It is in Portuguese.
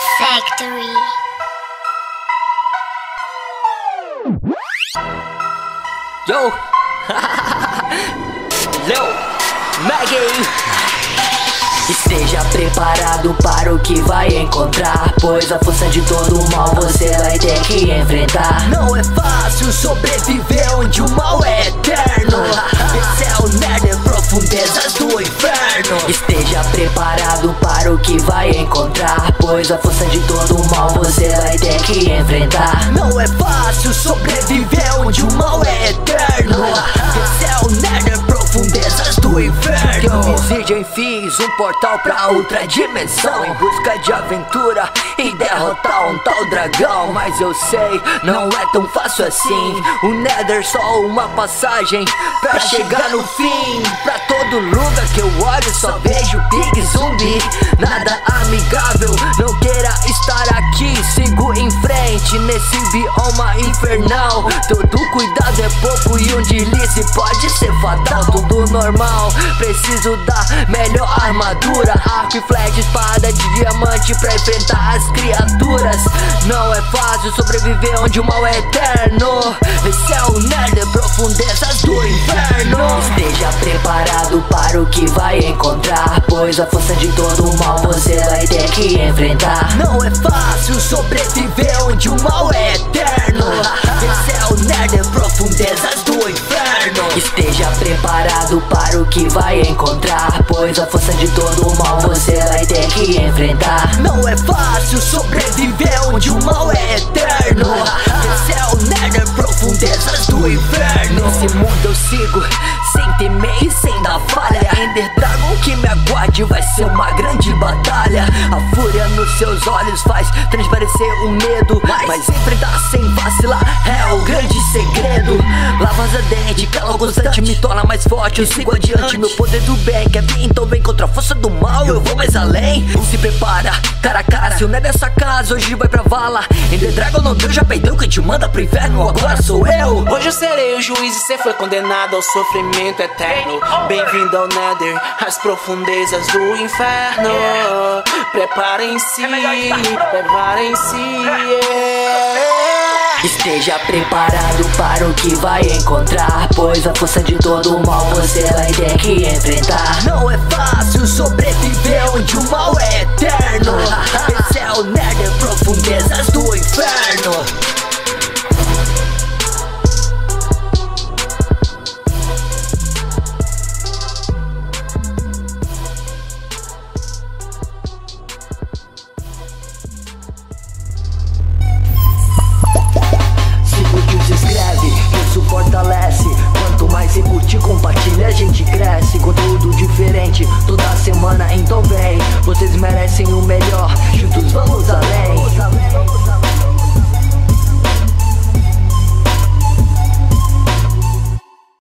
Factory. Yo! Leo! Maggie! Esteja preparado para o que vai encontrar, pois a força de todo o mal você vai ter que enfrentar. Não é fácil sobreviver onde o mal é eterno. Esse é o Nether, profundezas do inferno. Esteja preparado para o que vai encontrar, pois a força de todo o mal você vai ter que enfrentar. Não é fácil sobreviver onde o mal é eterno. Esse é o Nether, profundezas do inferno. Eu fiz um portal pra outra dimensão, em busca de aventura e derrotar um tal dragão. Mas eu sei, não é tão fácil assim. O Nether só uma passagem pra chegar no fim. Pra todo lugar que eu olho só vejo Big Zumbi. Nada amigável, não queira estar aqui. Sigo em frente nesse bioma infernal. Todo cuidado é pouco e um deslize pode ser fatal. Tudo normal, preciso da melhor armadura, arco e flecha, espada de diamante pra enfrentar as criaturas. Não é fácil sobreviver onde o mal é eterno. Esse é o Nether, profundezas do inferno. Esteja preparado para o que vai encontrar, pois a força de todo o mal você vai ter que enfrentar. Não é fácil sobreviver onde o mal é eterno. Esse é o Nether, profundezas do inferno. Esteja preparado para o que vai encontrar, pois a força de todo o mal você vai ter que enfrentar. Não é fácil sobreviver onde o mal é eterno. Esse é o Nether, profundezas do inferno. Nesse mundo eu sigo sem temer e sem dar falha. Ender Dragon que me aguarde, vai ser uma grande batalha. A fúria nos seus olhos faz transparecer o medo, mas enfrentar sem vacilar é o grande segredo. Lavas a dente, calor constante me torna mais forte. Eu sigo adiante, meu poder do bem quer vir, então vem contra a força do mal, eu vou mais além. Se prepara, cara a cara, se o Nether dessa casa hoje vai pra vala. Ender Dragon não deu, já perdeu, quem te manda pro inferno agora sou eu. Hoje eu serei o juiz e cê foi condenado ao sofrimento eterno. Bem-vindo ao Nether, às profundezas do inferno. Preparem-se, preparem-se, Esteja preparado para o que vai encontrar, pois a força de todo o mal você vai ter que enfrentar. Não é fácil sobreviver onde o mal é eterno. Esse é o Nether, profundezas do inferno. Fortalece, quanto mais você curte, compartilha, a gente cresce. Conteúdo diferente toda semana, então vem. Vocês merecem o melhor, juntos vamos além.